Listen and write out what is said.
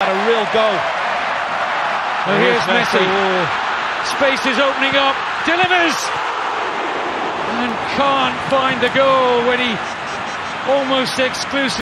had a real go. Well, here's Messi. Space is opening up. Delivers! And can't find the goal when he almost exclusive.